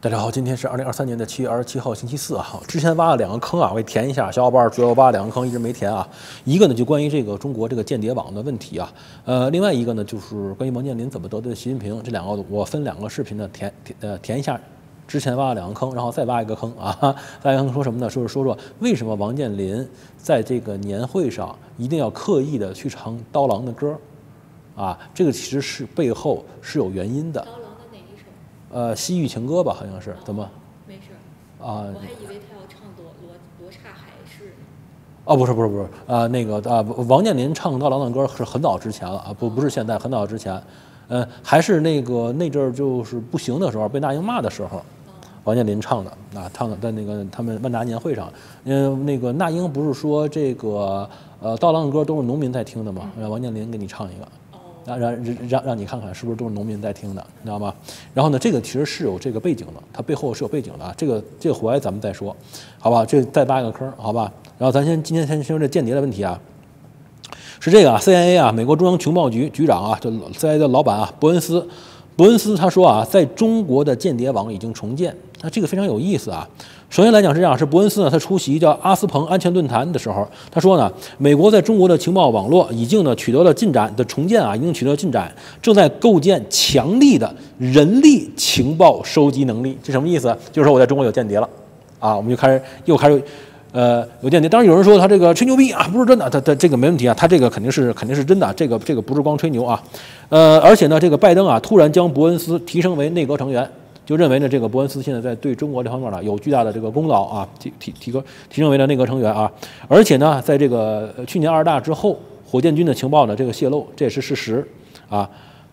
大家好，今天是2023年7月27号，星期四啊。之前挖了2个坑啊，我给填一下。小伙伴主要挖了2个坑，一直没填啊。一个呢就关于这个中国这个间谍网的问题啊，另外一个呢就是关于王健林怎么得罪习近平。这2个我分2个视频呢填一下。之前挖了2个坑，然后再挖一个坑啊。再一个坑说什么呢？说为什么王健林在这个年会上一定要刻意的去唱刀郎的歌啊？这个其实是背后是有原因的。西域情歌吧，好像是怎么？ 没事啊， 我还以为他要唱罗刹海市。 哦，不是，那个王健林唱刀郎的歌是很早之前了啊，不是现在，很早之前，还是那阵儿就是不行的时候，被那英骂的时候，王健林唱的啊，唱的在那个他们万达年会上，那个那英不是说这个刀郎的歌都是农民在听的吗？让王健林给你唱一个。让你看看是不是都是农民在听的，你知道吗？然后呢，这个其实是有这个背景的，它背后是有背景的啊。这个回来咱们再说，好吧？这再挖一个坑，好吧？然后咱今天先说这间谍的问题啊，是这个啊 ，CIA 啊，美国中央情报局局长啊，就 CIA 的老板啊，伯恩斯他说啊，在中国的间谍网已经重建，那这个非常有意思啊。首先来讲是这样，是伯恩斯呢，他出席叫阿斯彭安全论坛的时候，他说呢，美国在中国的情报网络已经呢取得了进展的重建啊，已经取得了进展，正在构建强力的人力情报收集能力。这什么意思？就是说我在中国有间谍了啊，我们又开始有间谍。当然有人说他这个吹牛逼啊，不是真的，他这个没问题啊，他这个肯定是真的，这个不是光吹牛啊，而且呢，这个拜登啊突然将伯恩斯提升为内阁成员。就认为呢，这个伯恩斯现在在对中国这方面呢有巨大的这个功劳啊，提升为了内阁成员啊，而且呢，在这个去年2大之后，火箭军的情报呢这个泄露，这也是事实啊，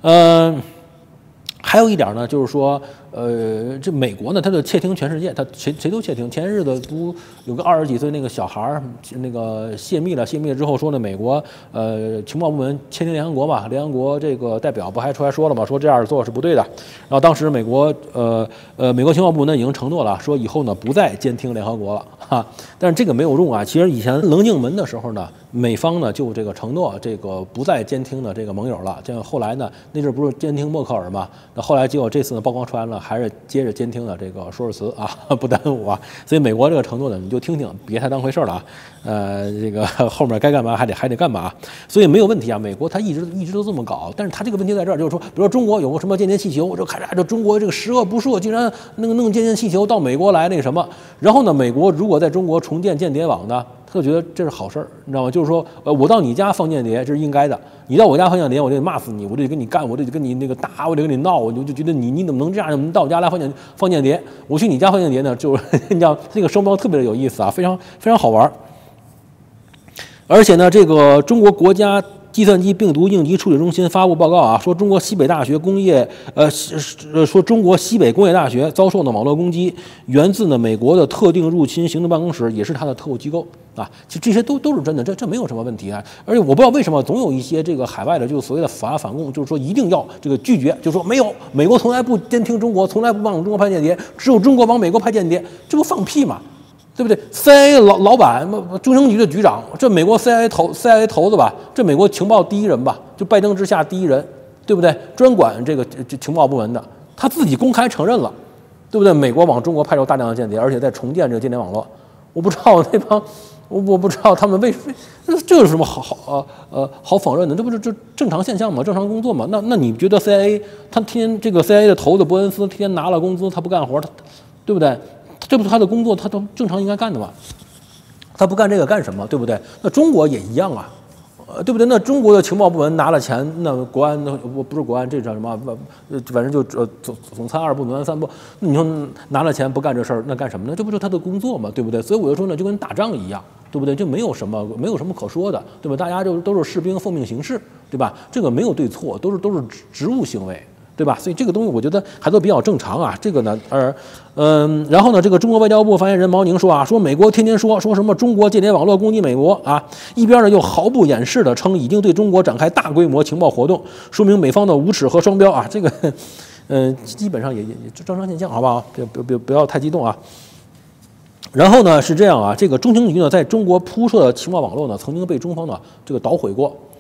还有一点呢，就是说，这美国呢，它就窃听全世界，它谁都窃听。前日子不有个20几岁那个小孩儿，那个泄密了之后说呢，美国情报部门窃听联合国嘛，联合国这个代表不还出来说了嘛，说这样做是不对的。然后当时美国情报部门呢已经承诺了，说以后呢不再监听联合国了哈。但是这个没有用啊。其实以前棱镜门的时候呢，美方呢就这个承诺这个不再监听的这个盟友了。这样后来呢，那阵不是监听默克尔嘛？那后来结果这次呢曝光出来了，还是接着监听的这个舒尔茨啊，不耽误啊。所以美国这个承诺呢，你就听听，别太当回事了啊。这个后面该干嘛还得干嘛，所以没有问题啊。美国他一直都这么搞，但是他这个问题在这儿，就是说，比如说中国有个什么间谍气球，就开始这中国这个十恶不赦，竟然弄间谍气球到美国来那个什么，然后呢，美国如果在中国重建间谍网呢？他就觉得这是好事儿，你知道吗？就是说，我到你家放间谍，这是应该的。你到我家放间谍，我就得骂死你，我就得跟你干，我就得跟你那个打，我得跟你闹，我就觉得你怎么能这样？你到我家来放间谍？我去你家放间谍呢，就是你知道这个双标特别的有意思啊，非常非常好玩。而且呢，这个中国国家计算机病毒应急处理中心发布报告啊，说中国西北大学说中国西北工业大学遭受的网络攻击，源自呢美国的特定入侵行动办公室，也是它的特务机构啊。其实这些都是真的，这没有什么问题啊。而且我不知道为什么总有一些这个海外的就是所谓的反共，就是说一定要这个拒绝，就是说没有，美国从来不监听中国，从来不往中国派间谍，只有中国往美国派间谍，这不放屁吗？对不对 ？CIA 老板，中情局的局长，这美国 CIA 头子吧？这美国情报第一人吧？就拜登之下第一人，对不对？专管这情报部门的，他自己公开承认了，对不对？美国往中国派出大量的间谍，而且在重建这个间谍网络。我不知道那帮，我不知道他们这有什么好否认的？这不是正常现象吗？正常工作吗？那你觉得 CIA 他天天这个 CIA 的头子伯恩斯天天拿了工资，他不干活，他对不对？这不是他的工作，他都正常应该干的嘛？他不干这个干什么？对不对？那中国也一样啊，对不对？那中国的情报部门拿了钱，那国安那不是国安，这叫什么？反正就总参2部，总参3部。你说拿了钱不干这事儿，那干什么呢？这不是他的工作嘛？对不对？所以我就说呢，就跟打仗一样，对不对？就没有什么可说的，对吧？大家就都是士兵，奉命行事，对吧？这个没有对错，都是职务行为。对吧？所以这个东西我觉得还都比较正常啊。这个呢，然后呢，这个中国外交部发言人毛宁说啊，说美国天天说什么中国间谍网络攻击美国啊，一边呢又毫不掩饰的称已经对中国展开大规模情报活动，说明美方的无耻和双标啊。这个，基本上也正常现象，好不好？不要太激动啊。然后呢是这样啊，这个中情局呢在中国铺设的情报网络呢，曾经被中方呢这个捣毁过。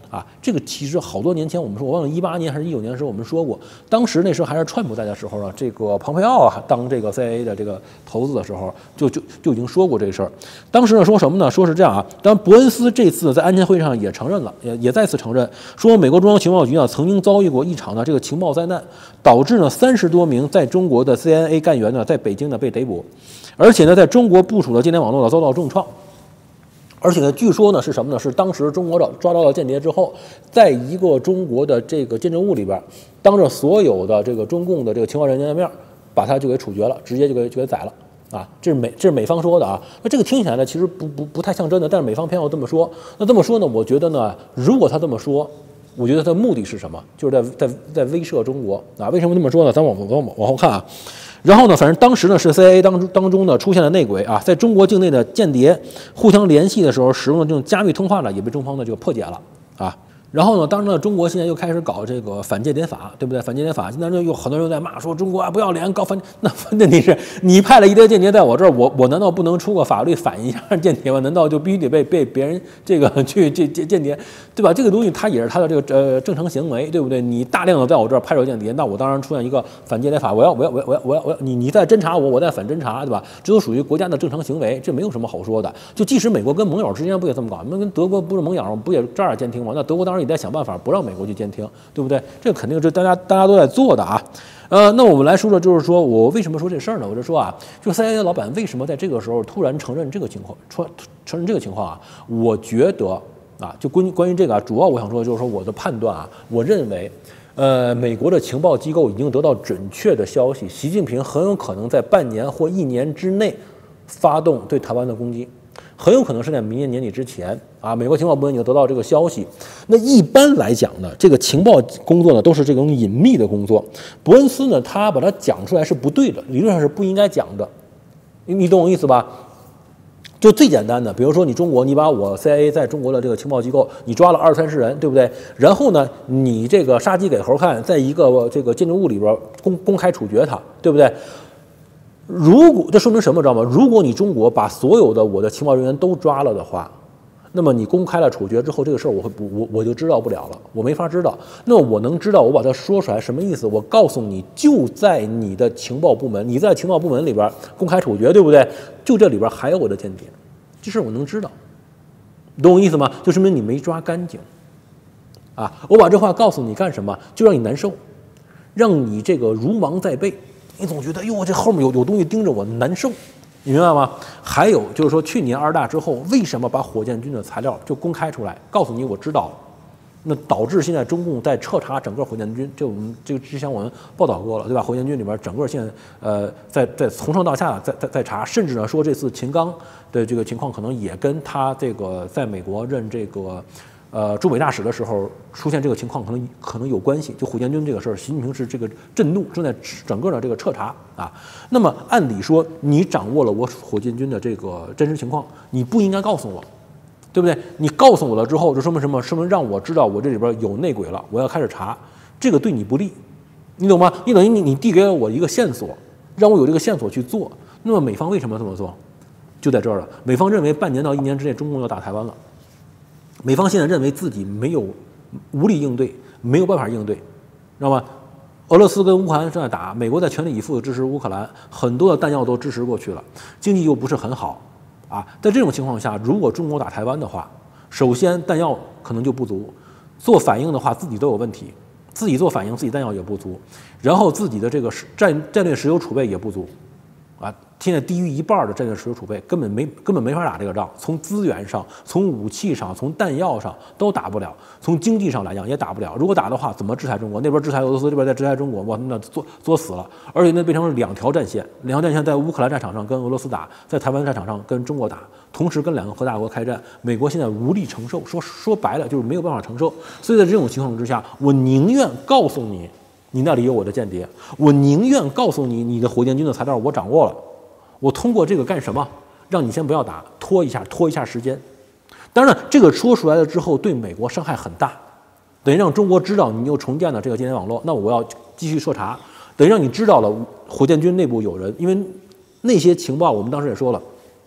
啊，这个其实好多年前我们说，我忘了18年还是19年的时候我们说过，当时那时候还是川普在的时候呢，这个蓬佩奥啊当这个 CIA 的这个头子的时候，就已经说过这事儿。当时呢说什么呢？说是这样啊，当然伯恩斯这次在安全会议上也承认了，也再次承认说，美国中央情报局呢曾经遭遇过一场呢这个情报灾难，导致呢30多名在中国的 CIA 干员呢在北京呢被逮捕，而且呢在中国部署的间谍网络呢遭到重创。而且呢，据说呢是什么呢？是当时中国抓到了间谍之后，在一个中国的这个建筑物里边，当着所有的这个中共的这个情报人员的面，把他就给处决了，直接就给宰了啊！这是美方说的啊。那这个听起来呢，其实不太像真的，但是美方偏要这么说。那这么说呢，我觉得呢，如果他这么说，我觉得他的目的是什么？就是在威慑中国啊！为什么这么说呢？咱往后看啊。然后呢，反正当时呢是 CIA 当中呢出现了内鬼啊，在中国境内的间谍互相联系的时候使用的这种加密通话呢，也被中方的这个破解了啊。然后呢，当然呢，中国现在又开始搞这个反间谍法，对不对？反间谍法，现在就有很多人在骂说中国啊不要脸搞反。那问题是，你派了一堆间谍在我这儿，我难道不能出个法律反一下间谍吗？难道就必须得被别人这个去间谍，对吧？这个东西它也是它的这个正常行为，对不对？你大量的在我这儿派着间谍，那我当然出现一个反间谍法，我要你在侦查我在反侦查，对吧？这都属于国家的正常行为，这没有什么好说的。就即使美国跟盟友之间不也这么搞？那跟德国不是盟友，不也这样监听吗？那德国当然也在想办法不让美国去监听，对不对？这肯定是大家都在做的啊。那我们来说说，就是说我为什么说这事儿呢？我就说啊，就 CIA 的老板为什么在这个时候突然承认这个情况，承认这个情况啊？我觉得啊，就关于这个啊，主要我想说的就是说我的判断啊，我认为，美国的情报机构已经得到准确的消息，习近平很有可能在半年或1年之内发动对台湾的攻击。很有可能是在明年年底之前啊，美国情报部门已经得到这个消息。那一般来讲呢，这个情报工作呢都是这种隐秘的工作。伯恩斯呢，他把它讲出来是不对的，理论上是不应该讲的。你懂我意思吧？就最简单的，比如说你中国，你把我 CIA 在中国的这个情报机构，你抓了20-30人，对不对？然后呢，你这个杀鸡给猴看，在一个这个建筑物里边公开处决他，对不对？如果这说明什么，知道吗？如果你中国把所有的我的情报人员都抓了的话，那么你公开了处决之后，这个事儿我就知道不了了，我没法知道。那我能知道，我把它说出来什么意思？我告诉你，就在你的情报部门，你在情报部门里边公开处决，对不对？就这里边还有我的间谍，这事儿我能知道，你懂我意思吗？就说明你没抓干净啊！我把这话告诉你干什么？就让你难受，让你这个如芒在背。你总觉得哟，这后面有东西盯着我，难受，你明白吗？还有就是说，去年2大之后，为什么把火箭军的材料就公开出来，告诉你我知道了，那导致现在中共在彻查整个火箭军，我们这个之前我们报道过了，对吧？火箭军里边整个现在在从上到下在查，甚至呢说这次秦刚的这个情况可能也跟他这个在美国任这个。驻美大使的时候出现这个情况，可能有关系。就火箭军这个事儿，习近平是这个震怒，正在整个的这个彻查啊。那么按理说，你掌握了我火箭军的这个真实情况，你不应该告诉我，对不对？你告诉我了之后，就说明什么？说明让我知道我这里边有内鬼了，我要开始查，这个对你不利，你懂吗？你等于你递给了我一个线索，让我有这个线索去做。那么美方为什么这么做？就在这儿了。美方认为半年到1年之内，中共要打台湾了。美方现在认为自己无力应对，没有办法应对，知道吗？俄罗斯跟乌克兰正在打，美国在全力以赴的支持乌克兰，很多的弹药都支持过去了，经济又不是很好啊。在这种情况下，如果中国打台湾的话，首先弹药可能就不足，做反应的话自己都有问题，自己做反应自己弹药也不足，然后自己的这个战略石油储备也不足。啊，现在低于1半的战略石油储备，根本没法打这个仗。从资源上、从武器上、从弹药上都打不了，从经济上来讲也打不了。如果打的话，怎么制裁中国？那边制裁俄罗斯，这边再制裁中国，哇，那作死了。而且那变成了2条战线，2条战线在乌克兰战场上跟俄罗斯打，在台湾战场上跟中国打，同时跟2个核大国开战。美国现在无力承受，说白了就是没有办法承受。所以在这种情况之下，我宁愿告诉你。你那里有我的间谍，我宁愿告诉你，你的火箭军的材料我掌握了，我通过这个干什么？让你先不要打，拖一下时间。当然，这个说出来了之后，对美国伤害很大，等于让中国知道你又重建了这个间谍网络，那我要继续彻查，等于让你知道了火箭军内部有人，因为那些情报我们当时也说了，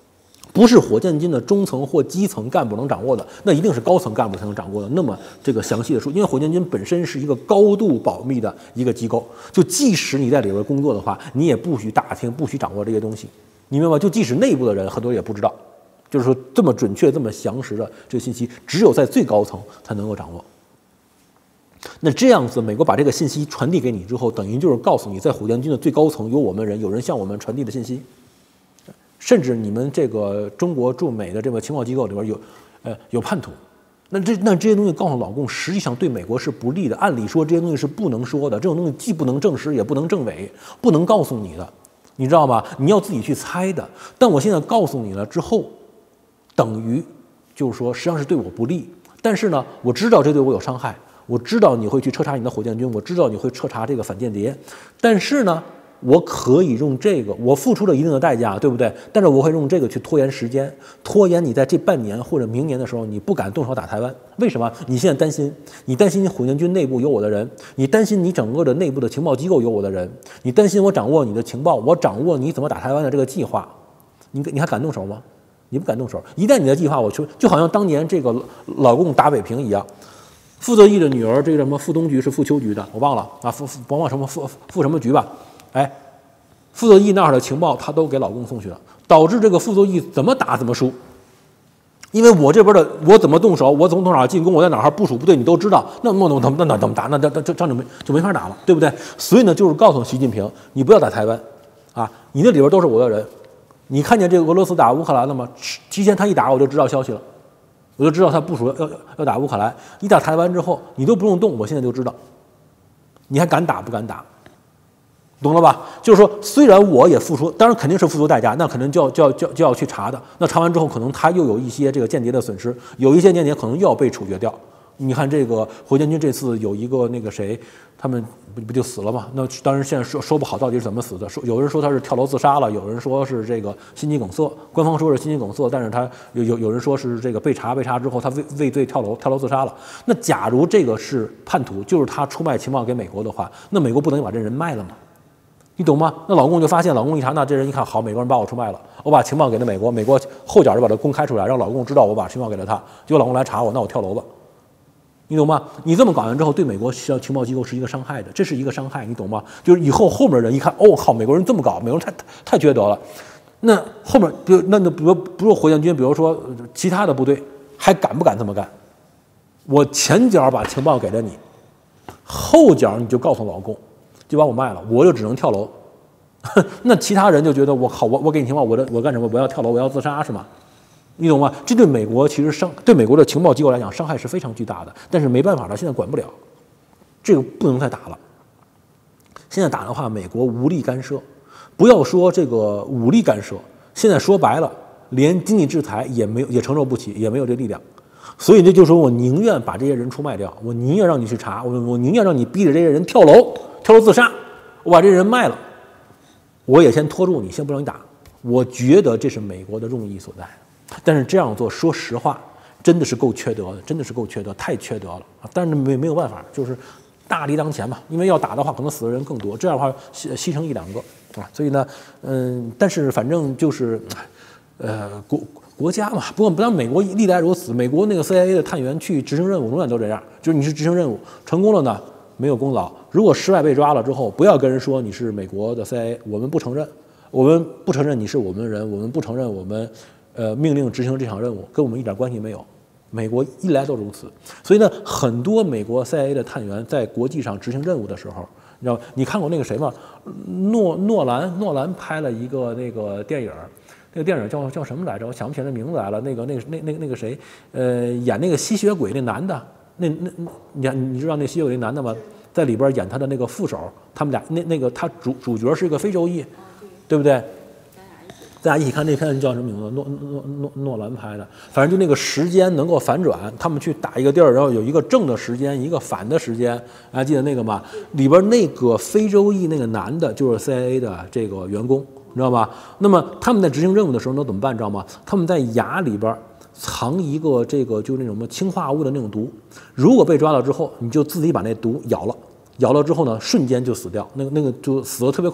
不是火箭军的中层或基层干部能掌握的，那一定是高层干部才能掌握的。那么这个详细的数，因为火箭军本身是一个高度保密的一个机构，就即使你在里边工作的话，你也不许打听，不许掌握这些东西，你明白吗？就即使内部的人很多也不知道，就是说这么准确、这么详实的这个信息，只有在最高层才能够掌握。那这样子，美国把这个信息传递给你之后，等于就是告诉你，在火箭军的最高层有我们人，有人向我们传递的信息。甚至你们这个中国驻美的这个情报机构里边有叛徒，那这些东西告诉老共，实际上对美国是不利的。按理说这些东西是不能说的，这种东西既不能证实，也不能证伪，不能告诉你的，你知道吗？你要自己去猜的。但我现在告诉你了之后，等于就是说，实际上是对我不利。但是呢，我知道这对我有伤害，我知道你会去彻查你的火箭军，我知道你会彻查这个反间谍，但是呢，我可以用这个，我付出了一定的代价，对不对？但是我会用这个去拖延时间，拖延你在这半年或者明年的时候，你不敢动手打台湾。为什么？你现在担心，你担心火箭军内部有我的人，你担心你整个的内部的情报机构有我的人，你担心我掌握你的情报，我掌握你怎么打台湾的这个计划，你还敢动手吗？你不敢动手。一旦你的计划我就好像当年这个老共打北平一样。傅作义的女儿，这个什么傅东局是傅秋局的，我忘了啊，甭忘什么傅什么局吧。哎，傅作义那儿的情报他都给老共送去了，导致这个傅作义怎么打怎么输。因为我这边的我怎么动手，我从哪儿进攻，我在哪儿部署部队，你都知道，那怎么打？那这仗就没法打了，对不对？所以呢，就是告诉习近平，你不要打台湾，啊，你那里边都是我的人。你看见这个俄罗斯打乌克兰了吗？提前他一打我就知道消息了，我就知道他部署要打乌克兰。一打台湾之后，你都不用动，我现在就知道，你还敢打不敢打？懂了吧？就是说，虽然我也付出，当然肯定是付出代价，那可能就要去查的。那查完之后，可能他又有一些这个间谍的损失，有一些间谍可能又要被处决掉。你看这个火箭军这次有一个那个谁，他们不就死了吗？那当然现在说不好到底是怎么死的，有人说他是跳楼自杀了，有人说是这个心肌梗塞，官方说是心肌梗塞，但是他有人说是这个被查之后他畏罪跳楼自杀了。那假如这个是叛徒，就是他出卖情报给美国的话，那美国不等于把这人卖了吗？你懂吗？那老共就发现，老共一查，那这人一看，好，美国人把我出卖了，我把情报给了美国，美国后脚就把它公开出来，让老共知道我把情报给了他，结果老共来查我，那我跳楼吧。你懂吗？你这么搞完之后，对美国情报机构是一个伤害的，这是一个伤害，你懂吗？就是以后后面人一看，哦靠，美国人这么搞，美国人太缺德了。那后面比如火箭军，比如说其他的部队，还敢不敢这么干？我前脚把情报给了你，后脚你就告诉老共，就把我卖了，我就只能跳楼。那其他人就觉得我靠，我给你情报，我干什么？我要跳楼，我要自杀是吗？你懂吗？这对美国其实对美国的情报机构来讲伤害是非常巨大的，但是没办法了，现在管不了，这个不能再打了。现在打的话，美国无力干涉，不要说这个武力干涉，现在说白了，连经济制裁也承受不起，也没有这力量。所以这就说我宁愿把这些人出卖掉，我宁愿让你去查，我宁愿让你逼着这些人跳楼自杀，我把这些人卖了，我也先拖住你，先不让你打。我觉得这是美国的用意所在。但是这样做，说实话，真的是够缺德的，真的是够缺德，太缺德了啊！但是没有办法，就是大敌当前嘛，因为要打的话，可能死的人更多，这样的话牺牲一两个啊，所以呢，但是反正就是，国家嘛，不但美国历来如此，美国那个 CIA 的探员去执行任务永远都这样，就是你是执行任务成功了呢，没有功劳；如果失败被抓了之后，不要跟人说你是美国的 CIA， 我们不承认你是我们的人，我们不承认我们。命令执行这场任务跟我们一点关系没有，美国一来都如此。所以呢，很多美国 CIA 的探员在国际上执行任务的时候，你知道，你看过那个谁吗？诺兰拍了一个那个电影，那个电影叫什么来着？我想不起来名字来了。那个谁，演那个吸血鬼那男的，你知道那吸血鬼那男的吗？在里边演他的那个副手，他们俩那个他主角是一个非洲裔，对不对？大家一起看那片叫什么名字？诺兰拍的，反正就那个时间能够反转，他们去打一个地儿，然后有一个正的时间，一个反的时间，还记得那个吗？里边那个非洲裔那个男的，就是 CIA 的这个员工，你知道吧？那么他们在执行任务的时候都怎么办？知道吗？他们在牙里边藏一个这个就是那种什么氰化物的那种毒，如果被抓了之后，你就自己把那毒咬了之后呢，瞬间就死掉，那个就死得特别快。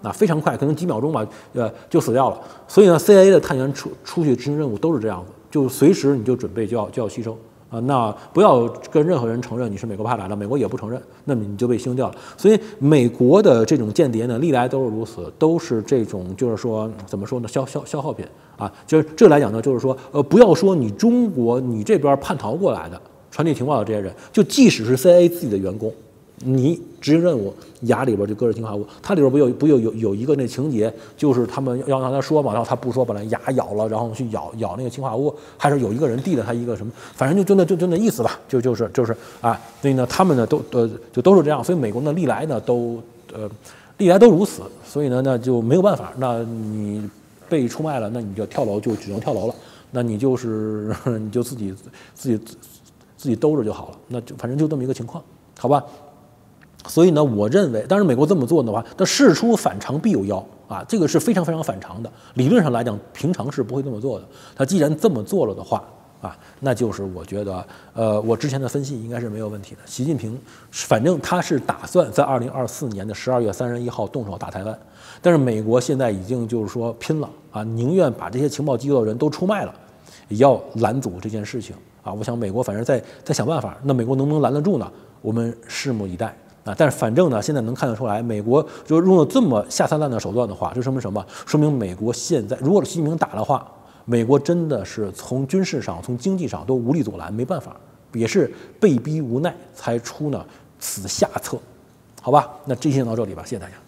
啊，非常快，可能几秒钟吧，就死掉了。所以呢 ，CIA 的探员出去执行任务都是这样子，就随时你就准备就要牺牲。那不要跟任何人承认你是美国派来的，美国也不承认，那么你就被牺牲掉了。所以美国的这种间谍呢，历来都是如此，都是这种就是说怎么说呢，消耗品啊。就是这来讲呢，就是说不要说你中国你这边叛逃过来的传递情报的这些人，就即使是 CIA 自己的员工。你执行任务，牙里边就搁着氰化物，它里边不有一个那情节，就是他们要让他说嘛，然后他不说，把那牙咬了，然后去咬那个氰化物，还是有一个人递了他一个什么，反正就那意思吧，就是啊，所以呢，他们呢都是这样，所以美国呢历来都如此，所以呢那就没有办法，那你被出卖了，那你就跳楼，就只能跳楼了，那你就自己兜着就好了，那就反正就这么一个情况，好吧？所以呢，我认为，当然美国这么做的话，那事出反常必有妖啊，这个是非常非常反常的。理论上来讲，平常是不会这么做的。他既然这么做了的话啊，那就是我觉得，我之前的分析应该是没有问题的。习近平反正他是打算在2024年的12月31号动手打台湾，但是美国现在已经就是说拼了啊，宁愿把这些情报机构的人都出卖了，也要拦阻这件事情啊。我想美国反正在想办法，那美国能不能拦得住呢？我们拭目以待。啊，但是反正呢，现在能看得出来，美国就用了这么下三滥的手段的话，这说明什么？说明美国现在如果习近平打的话，美国真的是从军事上、从经济上都无力阻拦，没办法，也是被逼无奈才出呢此下策，好吧？那这期先到这里吧，谢谢大家。